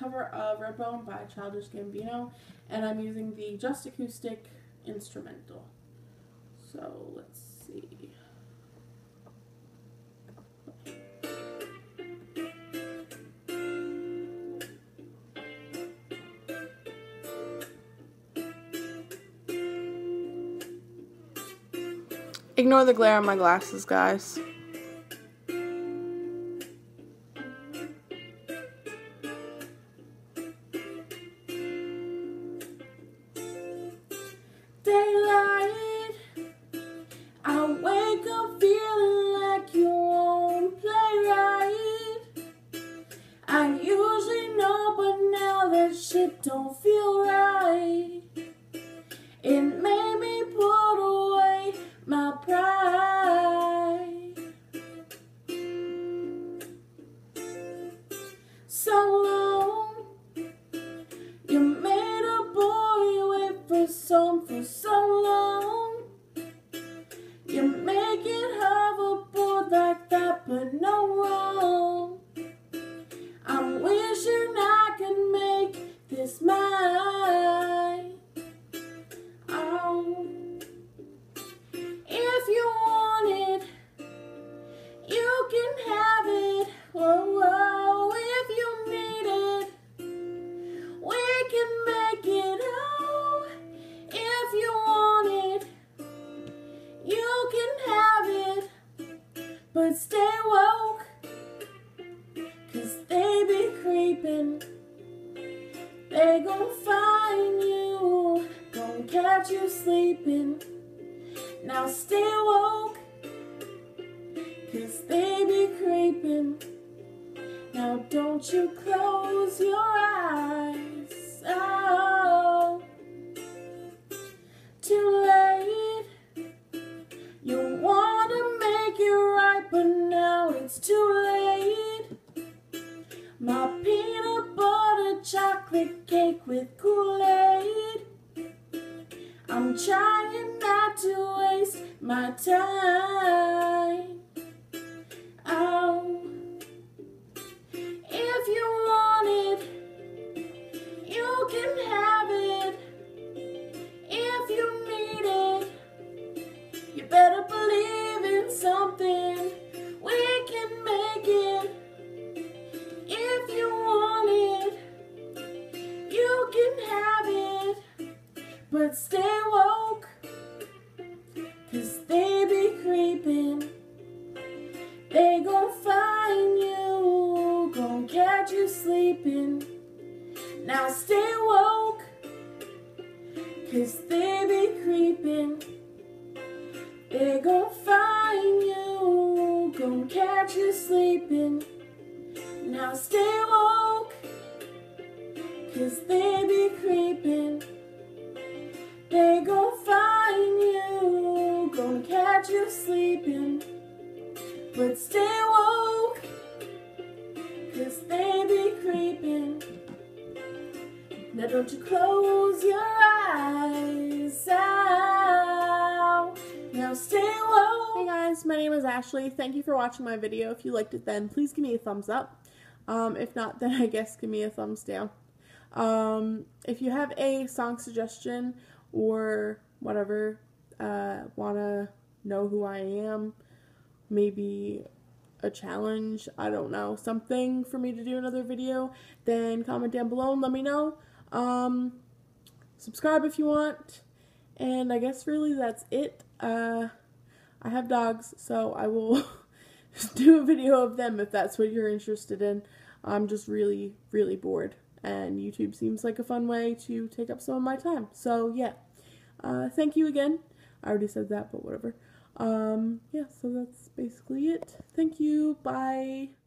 cover of Redbone by Childish Gambino, and I'm using the JustAcoustic instrumental. So let's see. Ignore the glare on my glasses, guys. Daylight, I wake up feeling like you won't play right. I usually know, but now that shit don't feel right. It made me put away my pride. So long, you made a boy wait for so long. You make it hoverboard like that, but no wrong. I'm wishing I could make this mine. Oh, if you want it, you can have it. Whoa, whoa, if you need it, we can make it. Oh, if you want it, you can have it. But stay woke, 'cause they be creeping. They gon' find you, gon' catch you sleeping. Now stay woke, 'cause they be creeping. Now don't you close your eyes. Oh, too late. You wanna make it right, but now it's too late. My peanut butter chocolate cake with Kool-Aid. I'm trying not to waste my time. Oh, if you want it, you can have it. If you need it, you better believe in something. We can make it. If you want it, you can have it. But stay woke, 'cause they be creeping. They gon' find you, gon' catch you sleeping. Now stay woke, 'cause they be creeping. They gon' find you, gon' catch you sleeping. Now stay woke, 'cause they be creeping. They gon' find you, gon' catch you sleeping. But stay woke, 'cause they be creeping. Now don't you close your eyes. Ow. Now stay woke. Hey guys, my name is Ashley. Thank you for watching my video. If you liked it then, please give me a thumbs up. If not, then I guess give me a thumbs down. If you have a song suggestion or whatever, wanna know who I am, maybe a challenge, I don't know, something for me to do another video, then comment down below and let me know. Subscribe if you want, and I guess really that's it. I have dogs, so I will do a video of them if that's what you're interested in. I'm just really, really bored, and YouTube seems like a fun way to take up some of my time. So yeah, thank you again. I already said that, but whatever. Yeah, so that's basically it. Thank you. Bye.